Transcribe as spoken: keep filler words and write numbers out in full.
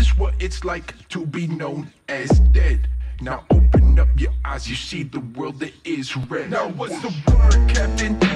is what it's like to be known as dead. Now open up your eyes, you see the world that is red. Now what's the word, Captain?